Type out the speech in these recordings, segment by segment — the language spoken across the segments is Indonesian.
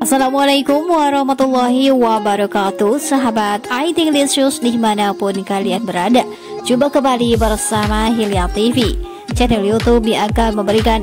Assalamualaikum warahmatullahi wabarakatuh. Sahabat IT Lisius dimanapun kalian berada, jumpa kembali bersama Hilya TV. Channel YouTube yang akan memberikan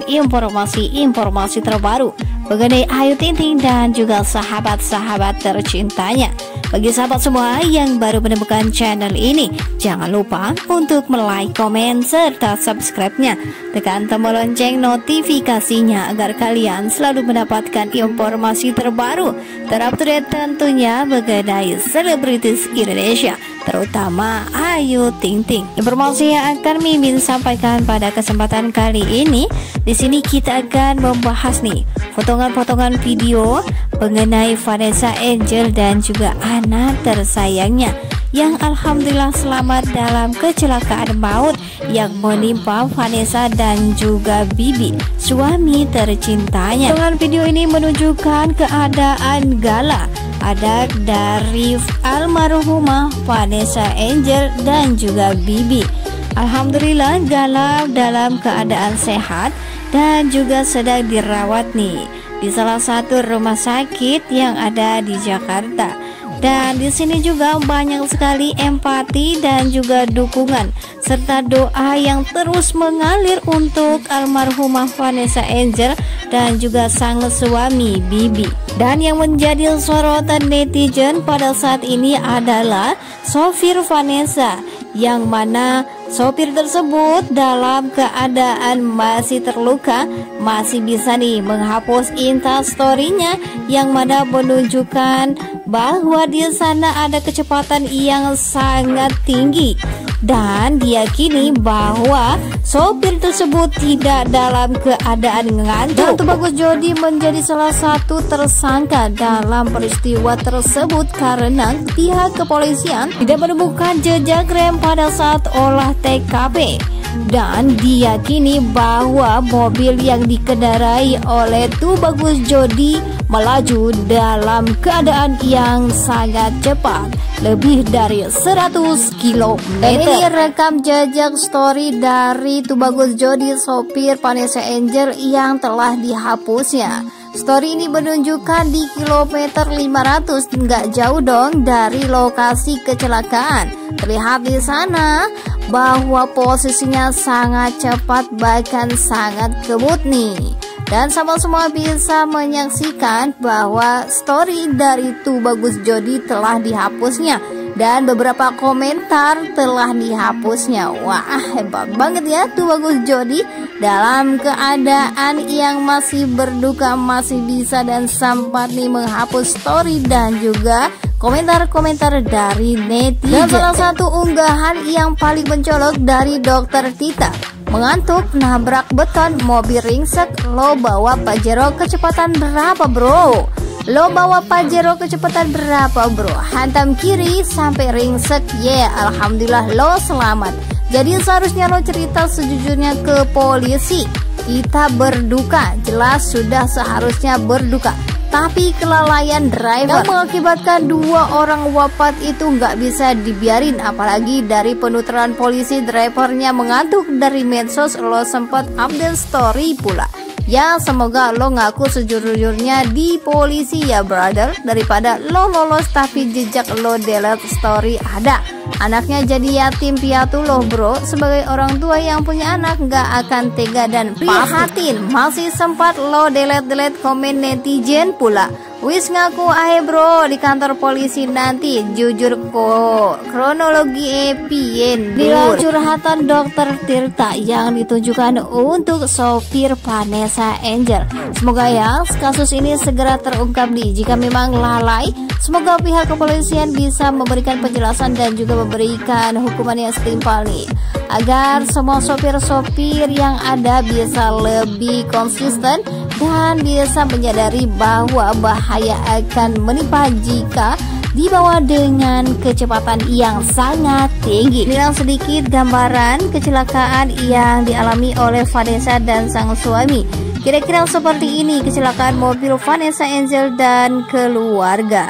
informasi terbaru mengenai Ayu Ting Ting dan juga sahabat-sahabat tercintanya. Bagi sahabat semua yang baru menemukan channel ini, jangan lupa untuk like, komen, serta subscribe-nya. Tekan tombol lonceng notifikasinya agar kalian selalu mendapatkan informasi terbaru, terupdate tentunya mengenai selebritis Indonesia, terutama Ayu Ting Ting. Informasi yang akan Mimin sampaikan pada kesempatan kali ini, di sini kita akan membahas nih potongan-potongan video mengenai Vanessa Angel dan juga anak tersayangnya yang alhamdulillah selamat dalam kecelakaan maut yang menimpa Vanessa dan juga Bibi, suami tercintanya. Potongan video ini menunjukkan keadaan gala anak dari almarhumah Vanessa Angel dan juga Bibi. Alhamdulillah gala dalam keadaan sehat dan juga sedang dirawat nih di salah satu rumah sakit yang ada di Jakarta. Dan di sini juga banyak sekali empati dan juga dukungan serta doa yang terus mengalir untuk almarhumah Vanessa Angel dan juga sang suami Bibi. Dan yang menjadi sorotan netizen pada saat ini adalah sopir Vanessa, yang mana sopir tersebut dalam keadaan masih terluka masih bisa nih menghapus Instastory-nya, yang mana menunjukkan bahwa di sana ada kecepatan yang sangat tinggi, dan diyakini bahwa sopir tersebut tidak dalam keadaan ngantuk. Dan Tubagus Jody menjadi salah satu tersangka dalam peristiwa tersebut karena pihak kepolisian tidak menemukan jejak rem pada saat olah TKP, dan diyakini bahwa mobil yang dikendarai oleh Tubagus Jody melaju dalam keadaan yang sangat cepat, lebih dari 100 km. Dan ini rekam jejak story dari Tubagus Jody, sopir Vanessa Angel, yang telah dihapusnya. Story ini menunjukkan di kilometer 500, nggak jauh dong dari lokasi kecelakaan. Terlihat di sana bahwa posisinya sangat cepat, bahkan sangat kebut nih. Dan sama semua bisa menyaksikan bahwa story dari Tubagus Jody telah dihapusnya, dan beberapa komentar telah dihapusnya. Wah, hebat banget ya Tubagus Jody, dalam keadaan yang masih berduka masih bisa dan sempat nih menghapus story dan juga komentar-komentar dari netizen. Dan salah satu unggahan yang paling mencolok dari Dokter Tita: mengantuk, nabrak beton, mobil ringsek, lo bawa Pajero kecepatan berapa bro? Lo bawa Pajero kecepatan berapa bro? Hantam kiri sampai ringsek, alhamdulillah lo selamat. Jadi seharusnya lo cerita sejujurnya ke polisi. Kita berduka, jelas sudah seharusnya berduka, tapi kelalaian driver yang mengakibatkan 2 orang wafat itu nggak bisa dibiarin. Apalagi dari penuturan polisi, drivernya mengantuk. Dari medsos lo sempat update story pula. Ya, semoga lo ngaku sejujurnya di polisi ya brother, daripada lo lolos tapi jejak lo delete story ada. Anaknya jadi yatim piatu loh bro. Sebagai orang tua yang punya anak nggak akan tega dan prihatin. Masih sempat lo delete komen netizen pula. Wis ngaku ahe bro di kantor polisi nanti, jujur kok kronologi epien. Bila curhatan Dokter Tirta yang ditujukan untuk sopir Vanessa Angel. Semoga ya kasus ini segera terungkap nih. Jika memang lalai, semoga pihak kepolisian bisa memberikan penjelasan dan juga memberikan hukuman yang setimpal nih, agar semua sopir-sopir yang ada bisa lebih konsisten dan bisa menyadari bahwa bahaya akan menimpa jika dibawa dengan kecepatan yang sangat tinggi. Inilah sedikit gambaran kecelakaan yang dialami oleh Vanessa dan sang suami. Kira-kira seperti ini kecelakaan mobil Vanessa Angel dan keluarga.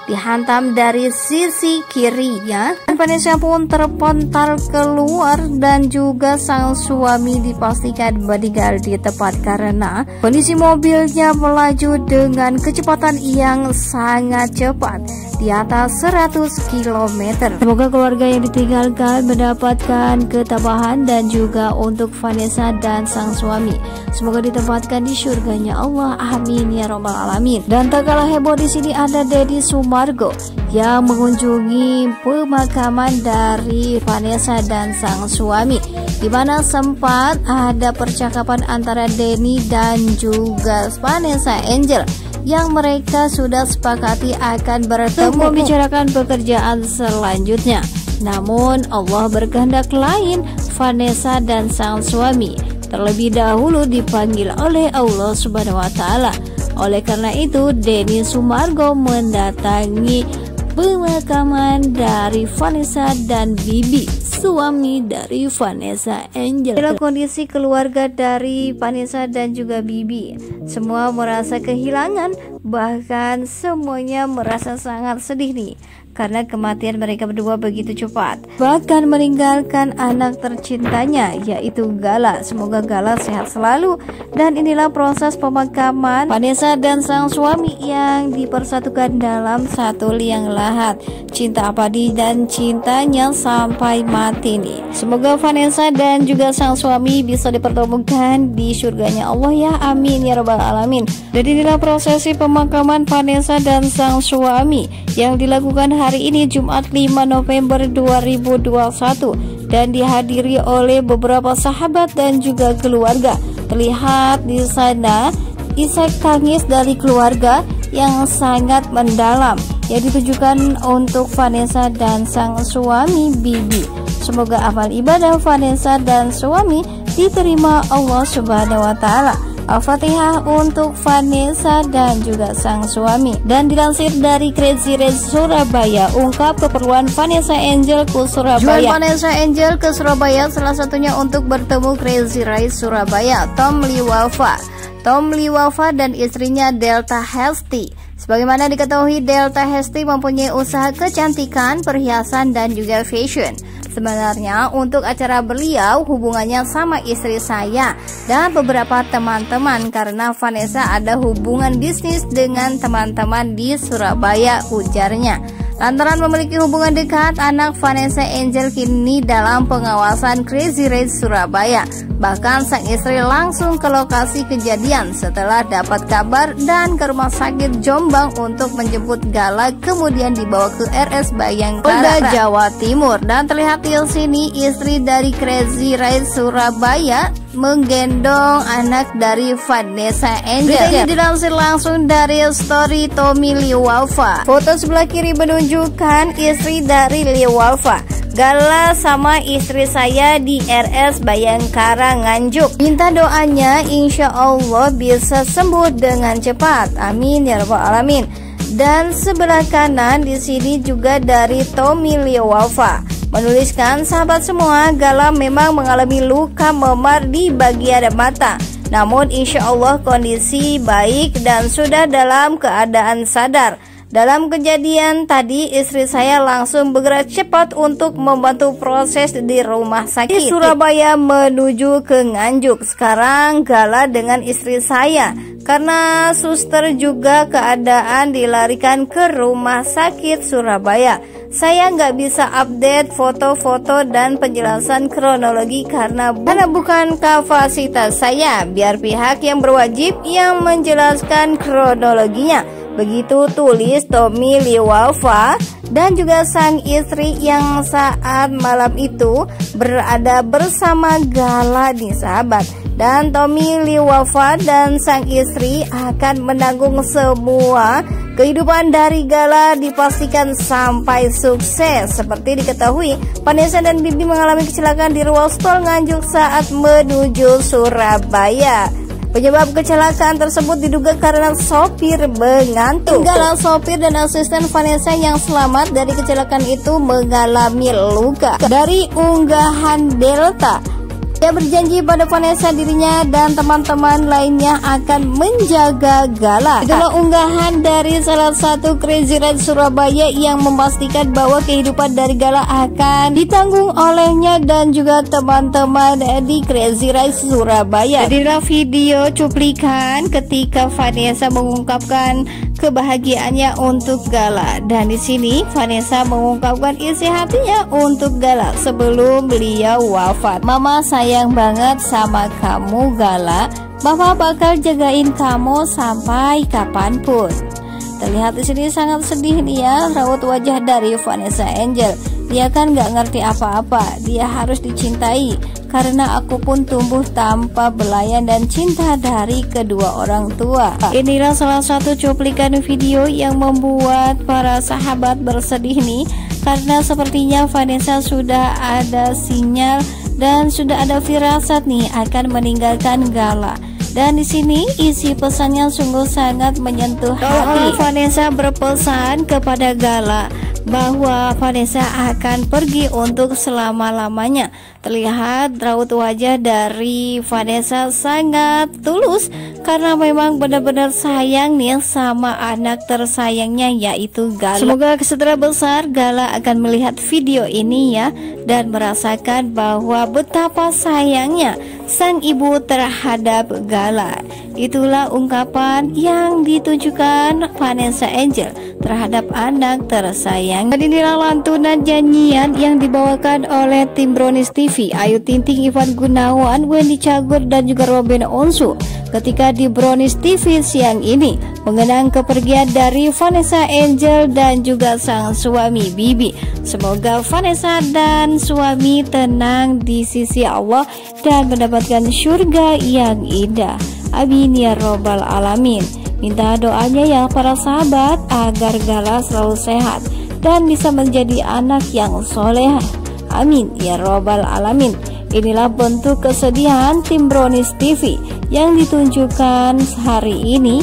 dihantam dari sisi kirinya. Vanessa pun terpental keluar dan juga sang suami dipastikan meninggal di tempat karena kondisi mobilnya melaju dengan kecepatan yang sangat cepat di atas 100 km. Semoga keluarga yang ditinggalkan mendapatkan ketabahan dan juga untuk Vanessa dan sang suami, semoga ditempatkan di surganya Allah. Amin ya robbal alamin. Dan tak kalah heboh di sini ada Deddy Sumargo yang mengunjungi pemakaman dari Vanessa dan sang suami, di mana sempat ada percakapan antara Denny dan juga Vanessa Angel yang mereka sudah sepakati akan bertemu membicarakan pekerjaan selanjutnya. Namun Allah berkehendak lain, Vanessa dan sang suami terlebih dahulu dipanggil oleh Allah Subhanahu wa taala. Oleh karena itu, Denny Sumargo mendatangi pemakaman dari Vanessa dan Bibi, suami dari Vanessa Angel. Inilah kondisi keluarga dari Vanessa dan juga Bibi. Semua merasa kehilangan, bahkan semuanya merasa sangat sedih nih, karena kematian mereka berdua begitu cepat, bahkan meninggalkan anak tercintanya yaitu Gala. Semoga Gala sehat selalu. Dan inilah proses pemakaman Vanessa dan sang suami yang dipersatukan dalam satu liang lahat, cinta abadi dan cintanya sampai mati nih. Semoga Vanessa dan juga sang suami bisa dipertemukan di surganya Allah ya, amin ya rabbal alamin. Jadi inilah prosesi pemakaman Vanessa dan sang suami yang dilakukan hari ini Jumat 5 November 2021 dan dihadiri oleh beberapa sahabat dan juga keluarga. Terlihat di sana isak tangis dari keluarga yang sangat mendalam yang ditujukan untuk Vanessa dan sang suami Bibi. Semoga amal ibadah Vanessa dan suami diterima Allah Subhanahu wa taala. Al-Fatihah untuk Vanessa dan juga sang suami. Dan dilansir dari Crazy Rich Surabaya, ungkap keperluan Vanessa Angel ke Surabaya. Jual Vanessa Angel ke Surabaya salah satunya untuk bertemu Crazy Rich Surabaya, Tom Liwafa dan istrinya Delta Hesti. Sebagaimana diketahui, Delta Hesti mempunyai usaha kecantikan, perhiasan dan juga fashion. Sebenarnya untuk acara beliau hubungannya sama istri saya dan beberapa teman-teman, karena Vanessa ada hubungan bisnis dengan teman-teman di Surabaya, ujarnya. Lantaran memiliki hubungan dekat, anak Vanessa Angel kini dalam pengawasan Crazy Rich Surabaya. Bahkan sang istri langsung ke lokasi kejadian setelah dapat kabar dan ke rumah sakit Jombang untuk menjemput Gala, kemudian dibawa ke RS Bayangkara, Jawa Timur. Dan terlihat di sini istri dari Crazy Rich Surabaya menggendong anak dari Vanessa Angel. Ini dilansir langsung dari story Tommy Liwafa. Foto sebelah kiri menunjukkan istri dari Liwafa. Gala sama istri saya di RS Bayangkara Nganjuk. Minta doanya, insya Allah bisa sembuh dengan cepat. Amin ya rabbal alamin. Dan sebelah kanan di sini juga dari Tommy Liwafa menuliskan, sahabat semua, Gala memang mengalami luka memar di bagian mata. Namun insya Allah kondisi baik dan sudah dalam keadaan sadar. Dalam kejadian tadi, istri saya langsung bergerak cepat untuk membantu proses di rumah sakit di Surabaya menuju ke Nganjuk. Sekarang Gala dengan istri saya, karena suster juga keadaan dilarikan ke rumah sakit Surabaya. Saya nggak bisa update foto-foto dan penjelasan kronologi karena bukan kapasitas saya. Biar pihak yang berwajib yang menjelaskan kronologinya. Begitu tulis Tommy Liwafa dan juga sang istri yang saat malam itu berada bersama Gala nih sahabat. Dan Tommy Liwafa dan sang istri akan menanggung semua kehidupan dari Gala, dipastikan sampai sukses. Seperti diketahui, Vanessa dan Bibi mengalami kecelakaan di ruas tol Nganjuk saat menuju Surabaya. Penyebab kecelakaan tersebut diduga karena sopir mengantuk. Gala, sopir dan asisten Vanessa yang selamat dari kecelakaan itu mengalami luka. Dari unggahan Delta, Dia berjanji pada Vanessa dirinya dan teman-teman lainnya akan menjaga Gala. Itulah unggahan dari salah satu Crazy Rich Surabaya yang memastikan bahwa kehidupan dari Gala akan ditanggung olehnya dan juga teman-teman di Crazy Rich Surabaya. Inilah video cuplikan ketika Vanessa mengungkapkan kebahagiaannya untuk Gala, dan di sini Vanessa mengungkapkan isi hatinya untuk Gala sebelum beliau wafat. Mama sayang banget sama kamu Gala, Mama bakal jagain kamu sampai kapanpun. Terlihat di sini sangat sedih nih ya raut wajah dari Vanessa Angel. Dia kan gak ngerti apa-apa, dia harus dicintai karena aku pun tumbuh tanpa belayan dan cinta dari kedua orang tua. Inilah salah satu cuplikan video yang membuat para sahabat bersedih nih, karena sepertinya Vanessa sudah ada sinyal dan sudah ada firasat nih akan meninggalkan Gala. Dan di sini isi pesannya sungguh sangat menyentuh hati. Vanessa berpesan kepada Gala bahwa Vanessa akan pergi untuk selama-lamanya. Terlihat raut wajah dari Vanessa sangat tulus karena memang benar-benar sayang nih sama anak tersayangnya yaitu Gala. Semoga setelah besar Gala akan melihat video ini ya dan merasakan bahwa betapa sayangnya sang ibu terhadap Gala. Itulah ungkapan yang ditujukan Vanessa Angel terhadap anak tersayang. Dan inilah lantunan nyanyian yang dibawakan oleh tim Brownies TV, Ayu Ting Ting, Ivan Gunawan, Wendy Cagur dan juga Robin Onsu ketika di Brownies TV siang ini mengenang kepergian dari Vanessa Angel dan juga sang suami Bibi. Semoga Vanessa dan suami tenang di sisi Allah dan mendapatkan surga yang indah. Amin ya robbal alamin. Minta doanya ya para sahabat agar Gala selalu sehat dan bisa menjadi anak yang soleh. Amin ya robbal alamin. Inilah bentuk kesedihan tim Brownies TV yang ditunjukkan hari ini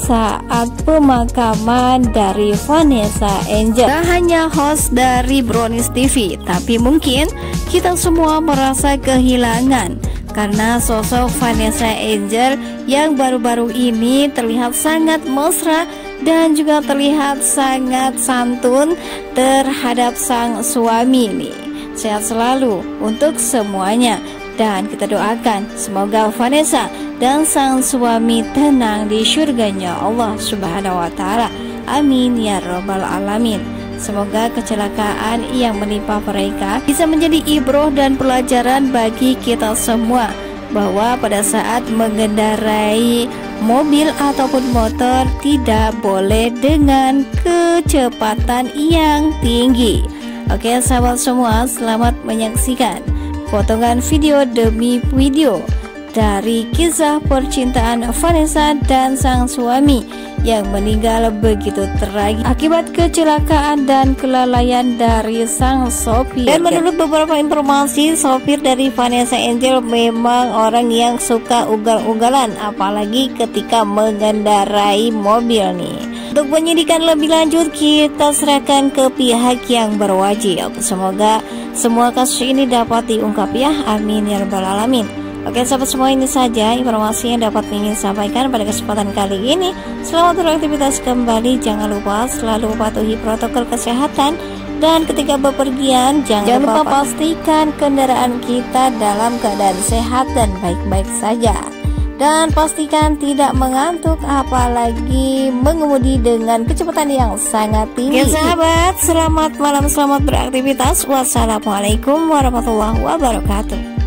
saat pemakaman dari Vanessa Angel. Tak hanya host dari Brownies TV, tapi mungkin kita semua merasa kehilangan karena sosok Vanessa Angel yang baru-baru ini terlihat sangat mesra dan juga terlihat sangat santun terhadap sang suami nih. Sehat selalu untuk semuanya dan kita doakan semoga Vanessa dan sang suami tenang di surganya Allah Subhanahu wa Ta'ala. Amin ya robbal alamin. Semoga kecelakaan yang menimpa mereka bisa menjadi ibroh dan pelajaran bagi kita semua, bahwa pada saat mengendarai mobil ataupun motor tidak boleh dengan kecepatan yang tinggi. Oke sahabat semua, selamat menyaksikan potongan video demi video dari kisah percintaan Vanessa dan sang suami yang meninggal begitu tragis akibat kecelakaan dan kelalaian dari sang sopir. Dan menurut beberapa informasi, sopir dari Vanessa Angel memang orang yang suka ugal-ugalan, apalagi ketika mengendarai mobil nih. Untuk penyidikan lebih lanjut kita serahkan ke pihak yang berwajib. Semoga semua kasus ini dapat diungkap ya, amin ya rabbal alamin. Oke sahabat semua, ini saja informasi yang dapat ingin sampaikan pada kesempatan kali ini. Selamat beraktivitas kembali, jangan lupa selalu patuhi protokol kesehatan, dan ketika bepergian jangan lupa pastikan kendaraan kita dalam keadaan sehat dan baik-baik saja, dan pastikan tidak mengantuk apalagi mengemudi dengan kecepatan yang sangat tinggi. Ya sahabat, selamat malam, selamat beraktivitas. Wassalamualaikum warahmatullahi wabarakatuh.